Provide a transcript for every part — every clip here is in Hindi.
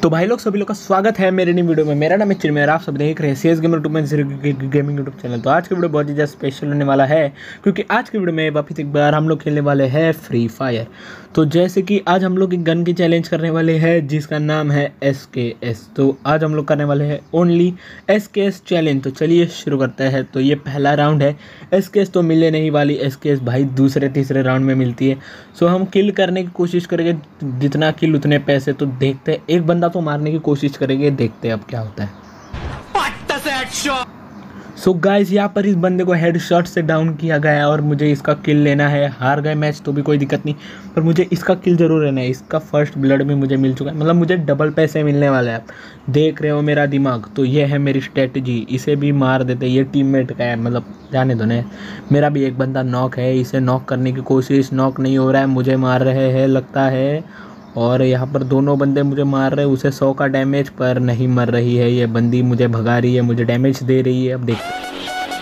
भाई लोग सभी लोग का स्वागत है मेरे नई वीडियो में। मेरा नाम है चिन्मय और आप सब देख रहे हैं CS गेमर यूट्यूब में गेमिंग यूट्यूब चैनल। तो आज की वीडियो बहुत ही ज़्यादा स्पेशल होने वाला है क्योंकि आज की वीडियो में वापस एक बार हम लोग खेलने वाले हैं फ्री फायर। तो जैसे कि आज हम लोग एक गन की चैलेंज करने वाले हैं जिसका नाम है SKS। तो आज हम लोग करने वाले हैं ओनली SKS चैलेंज। तो चलिए शुरू करते हैं। तो ये पहला राउंड है। SKS तो मिलने नहीं वाली, SKS भाई दूसरे तीसरे राउंड में मिलती है। सो हम किल करने की कोशिश करेंगे, जितना किल उतने पैसे। तो देखते हैं, एक बंदा तो मारने की कोशिश करेंगे, देखते हैं अब क्या होता है। सो गाइस यहाँ पर इस बंदे को हेडशॉट से डाउन किया गया है और मुझे इसका किल लेना है। हार गए मैच तो भी कोई दिक्कत नहीं, पर मुझे इसका किल जरूर लेना है। इसका फर्स्ट ब्लड में मुझे मिल चुका है, मतलब मुझे डबल पैसे मिलने वाले हैं। देख रहे हो मेरा दिमाग, तो ये है मेरी स्ट्रेटजी। इसे भी मार देते, ये टीममेट का है, मतलब जाने दो ने। मेरा भी एक बंदा नॉक है, इसे नॉक करने की कोशिश, नॉक नहीं हो रहा है, मुझे मार रहे हैं लगता है। और यहाँ पर दोनों बंदे मुझे मार रहे हैं, उसे 100 का डैमेज, पर नहीं मर रही है। ये बंदी मुझे भगा रही है, मुझे डैमेज दे रही है। अब देखते हैं।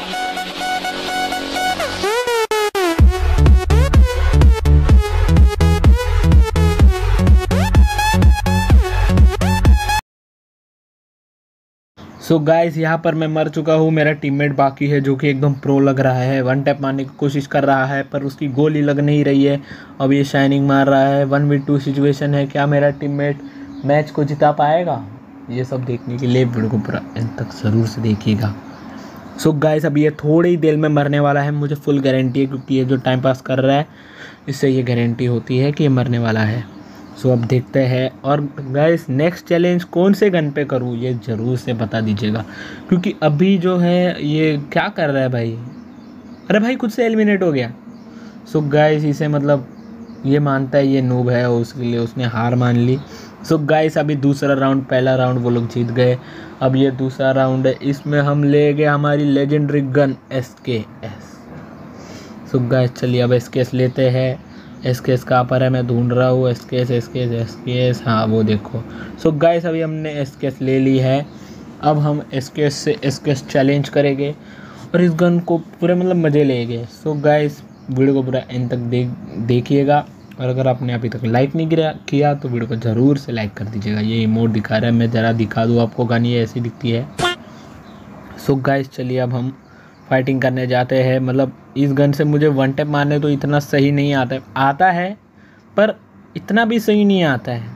सो गाइस यहाँ पर मैं मर चुका हूँ। मेरा टीममेट बाकी है जो कि एकदम प्रो लग रहा है, वन टैप मारने की कोशिश कर रहा है पर उसकी गोली लग नहीं रही है। अब ये शाइनिंग मार रहा है, 1v2 सिचुएशन है। क्या मेरा टीममेट मैच को जिता पाएगा? ये सब देखने के लिए वीडियो को पूरा एंड तक ज़रूर से देखिएगा। सो गाइस अब ये थोड़ी ही देर में मरने वाला है, मुझे फुल गारंटी है, क्योंकि ये जो टाइम पास कर रहा है इससे ये गारंटी होती है कि ये मरने वाला है। सो अब देखते हैं। और गाइस नेक्स्ट चैलेंज कौन से गन पे करूँ ये ज़रूर से बता दीजिएगा, क्योंकि अभी जो है ये क्या कर रहा है भाई। अरे भाई खुद से एलिमिनेट हो गया। सो गाइस इसे मतलब ये मानता है ये नूब है, उसके लिए उसने हार मान ली। सो गाइस अभी दूसरा राउंड, पहला राउंड वो लोग जीत गए, अब ये दूसरा राउंड है। इसमें हम ले गए हमारी legendary gun SKS। So guys चलिए अब SKS लेते हैं। SKS कहाँ पर है, मैं ढूंढ रहा हूँ। SKS हाँ वो देखो। सो गाइस अभी हमने SKS ले ली है। अब हम SKS से SKS चैलेंज करेंगे और इस गन को पूरे मतलब मज़े लेंगे। सो गाइस वीडियो को पूरा एंड तक देखिएगा। और अगर आपने अभी तक लाइक नहीं किया तो वीडियो को ज़रूर से लाइक कर दीजिएगा। ये इमोट दिखा रहा है, मैं ज़रा दिखा दूँ आपको। गन ये ऐसी दिखती है। सो गाइस चलिए अब हम फाइटिंग करने जाते हैं। मतलब इस गन से मुझे वन टैप मारने तो इतना सही नहीं आता है, पर इतना भी सही नहीं आता है,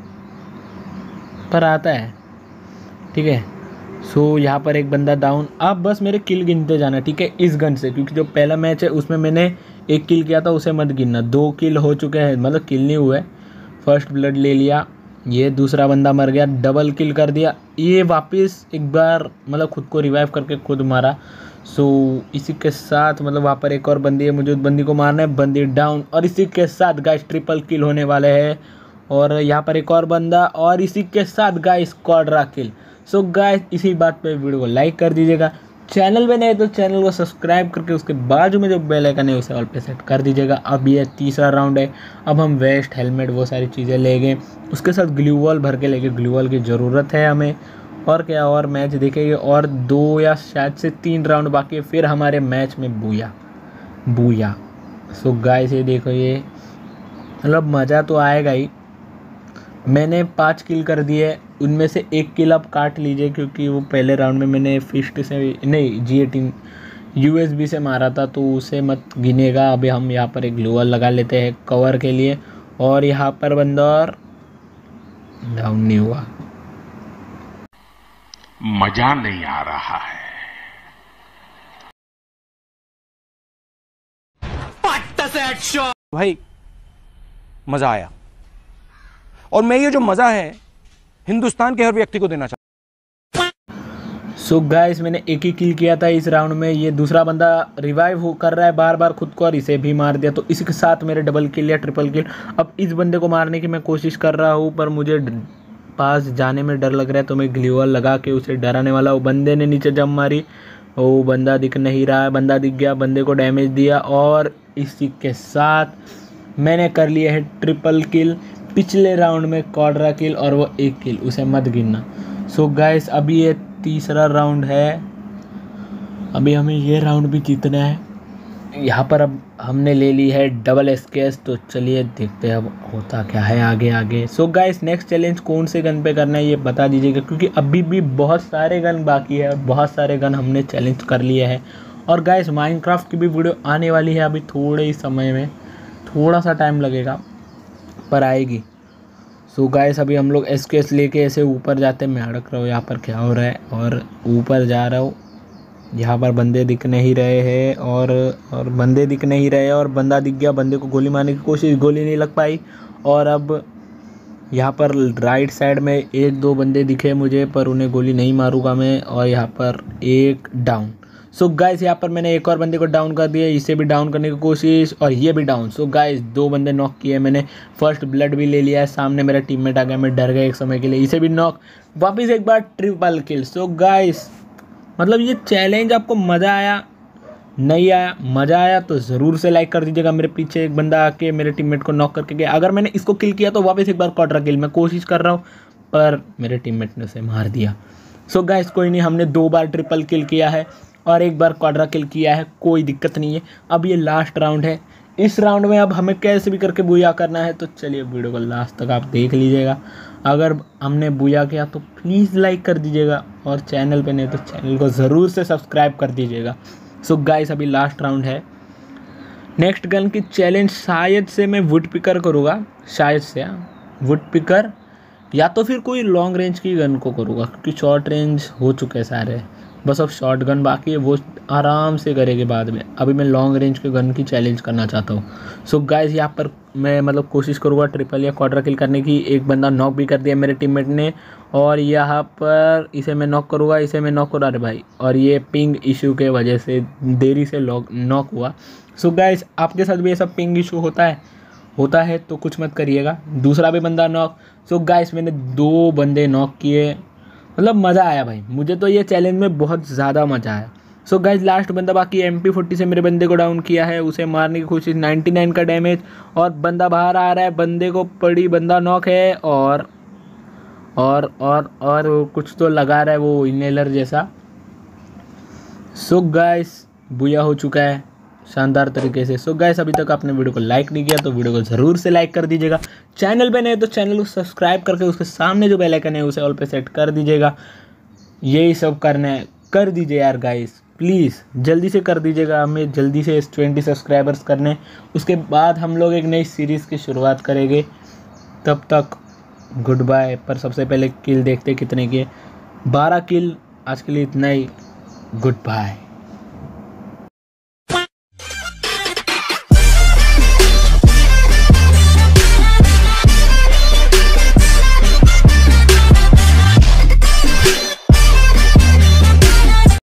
पर आता है, ठीक है। सो यहाँ पर एक बंदा डाउन। आप बस मेरे किल गिनते जाना, ठीक है, इस गन से, क्योंकि जो पहला मैच है उसमें मैंने 1 किल किया था, उसे मत गिनना। 2 किल हो चुके हैं, मतलब किल नहीं हुए, फर्स्ट ब्लड ले लिया। ये दूसरा बंदा मर गया, डबल किल कर दिया। ये वापस एक बार मतलब खुद को रिवाइव करके खुद मारा। सो इसी के साथ मतलब वहाँ पर एक और बंदी है, मुझे उस बंदी को मारना है। बंदी डाउन। और इसी के साथ गाइस ट्रिपल किल होने वाले हैं। और यहाँ पर एक और बंदा, और इसी के साथ guys quadra kill. So guys इसी बात पे वीडियो को लाइक कर दीजिएगा। चैनल पे नए तो चैनल को सब्सक्राइब करके उसके बाजू में जो बेल आइकन है उसे ऑल पे सेट कर दीजिएगा। अब ये तीसरा राउंड है। अब हम वेस्ट, हेलमेट, वो सारी चीज़ें लेंगे, उसके साथ ग्लू वॉल भर के लेंगे। ग्लू वॉल की ज़रूरत है हमें। और क्या, और मैच देखेंगे। और 2 या शायद से 3 राउंड बाकी है, फिर हमारे मैच में बूया। सो गाइस ये देखो, ये मतलब मज़ा तो आएगा ही। मैंने 5 किल कर दिए, उनमें से 1 किल आप काट लीजिए, क्योंकि वो पहले राउंड में मैंने फिस्ट से नहीं G18 USB से मारा था, तो उसे मत गिनेगा। अभी हम यहाँ पर एक ग्लूवल लगा लेते हैं कवर के लिए। और यहाँ पर बंदा और डाउन नहीं हुआ, मजा नहीं आ रहा है। भाई मजा आया, और मैं ये जो मजा है हिंदुस्तान के हर व्यक्ति को देना चाहता हूं। सो गाइस मैंने 1 ही किल किया था इस राउंड में। ये दूसरा बंदा रिवाइव कर रहा है बार बार खुद को, और इसे भी मार दिया। तो इसी के साथ मेरे डबल किल या ट्रिपल किल। अब इस बंदे को मारने की मैं कोशिश कर रहा हूँ, पर मुझे पास जाने में डर लग रहा है, तो मैं ग्लूवल लगा के उसे डराने वाला। वो बंदे ने नीचे जंप मारी, वो बंदा दिख नहीं रहा है। बंदा दिख गया, बंदे को डैमेज दिया, और इसी के साथ मैंने कर लिया है ट्रिपल किल। पिछले राउंड में क्वाड्रा किल, और वो 1 किल, उसे मत गिनना। सो गाइस अभी ये तीसरा राउंड है, अभी हमें ये राउंड भी जीतना है। यहाँ पर अब हमने ले ली है डबल एसकेएस, तो चलिए देखते हैं अब होता क्या है आगे आगे। सो गाइस नेक्स्ट चैलेंज कौन से गन पे करना है ये बता दीजिएगा, क्योंकि अभी भी बहुत सारे गन बाकी है और बहुत सारे गन हमने चैलेंज कर लिए हैं। और गाइस माइनक्राफ्ट की भी वीडियो आने वाली है अभी थोड़े ही समय में, थोड़ा सा टाइम लगेगा पर आएगी। सो गाइस अभी हम लोग एसकेएस लेके ऐसे ऊपर जाते हैं। मैं अड़क रहा हूँ यहाँ पर, क्या हो रहा है, और ऊपर जा रहा हूँ। यहाँ पर बंदे दिख नहीं रहे हैं और बंदे दिख नहीं रहे, और बंदा दिख गया, बंदे को गोली मारने की कोशिश, गोली नहीं लग पाई। और अब यहाँ पर राइट साइड में एक दो बंदे दिखे मुझे, पर उन्हें गोली नहीं मारूंगा मैं। और यहाँ पर एक डाउन। सो गाइस यहाँ पर मैंने एक और बंदे को डाउन कर दिया, इसे भी डाउन करने की कोशिश, और ये भी डाउन। सो गाइस 2 बंदे नॉक किए मैंने, फर्स्ट ब्लड भी ले लिया है। सामने मेरा टीममेट आ गया, मैं डर गया एक समय के लिए, इसे भी नॉक, वापस एक बार ट्रिपल किल। सो गाइस मतलब ये चैलेंज आपको मज़ा आया, नहीं आया? मज़ा आया तो ज़रूर से लाइक कर दीजिएगा। मेरे पीछे एक बंदा आके मेरे टीममेट को नॉक करके गया, अगर मैंने इसको किल किया तो वापस एक बार क्वाड्रा किल मैं कोशिश कर रहा हूँ, पर मेरे टीममेट ने उसे मार दिया। सो गाइस कोई नहीं, हमने 2 बार ट्रिपल किल किया है और 1 बार क्वाड्रा किल किया है, कोई दिक्कत नहीं है। अब ये लास्ट राउंड है, इस राउंड में अब हमें कैसे भी करके बुया करना है। तो चलिए वीडियो को लास्ट तक आप देख लीजिएगा। अगर हमने बुया किया तो प्लीज़ लाइक कर दीजिएगा, और चैनल पे नहीं तो चैनल को ज़रूर से सब्सक्राइब कर दीजिएगा। सो गाइस अभी लास्ट राउंड है। नेक्स्ट गन की चैलेंज शायद से मैं वुड पिकर करूँगा, शायद से वुड पिकर, या तो फिर कोई लॉन्ग रेंज की गन को करूँगा, क्योंकि शॉर्ट रेंज हो चुके सारे, बस अब शॉर्ट गन बाकी है, वो आराम से करेंगे बाद में। अभी मैं लॉन्ग रेंज के गन की चैलेंज करना चाहता हूँ। सो गाइस यहाँ पर मैं मतलब कोशिश करूँगा ट्रिपल या क्वाड्रा किल करने की। एक बंदा नॉक भी कर दिया मेरे टीममेट ने, और यहाँ पर इसे मैं नॉक करूँगा, इसे मैं नॉक करूँ। अरे भाई, और ये पिंग इशू के वजह से देरी से नॉक हुआ। सो गाइस आपके साथ भी ऐसा पिंग इशू होता है तो कुछ मत करिएगा। दूसरा भी बंदा नॉक। सो गाइस मैंने 2 बंदे नॉक किए, मतलब मज़ा आया भाई, मुझे तो ये चैलेंज में बहुत ज़्यादा मज़ा आया। सो गाइस लास्ट बंदा बाकी, MP40 से मेरे बंदे को डाउन किया है, उसे मारने की कोशिश, 99 का डैमेज, और बंदा बाहर आ रहा है, बंदे को पड़ी, बंदा नॉक है, और कुछ तो लगा रहा है वो इनहेलर जैसा। सो गाइस बुया हो चुका है शानदार तरीके से। सो गाइस अभी तक आपने वीडियो को लाइक नहीं किया तो वीडियो को ज़रूर से लाइक कर दीजिएगा। चैनल पे नए तो चैनल को सब्सक्राइब करके उसके सामने जो बेल आइकन है उसे ऑल पे सेट कर दीजिएगा। यही सब करना है, कर दीजिए यार गाइस, प्लीज़ जल्दी से कर दीजिएगा। हमें जल्दी से 20 सब्सक्राइबर्स करने, उसके बाद हम लोग एक नई सीरीज़ की शुरुआत करेंगे। तब तक गुड बाय। पर सबसे पहले किल देखते कितने किए, 12 किल। आज के लिए इतना ही, गुड बाय।